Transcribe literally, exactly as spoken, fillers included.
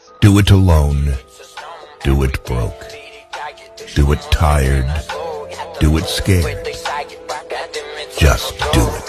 Do it alone. Do it broke. Do it tired. Do it scared. Just do it.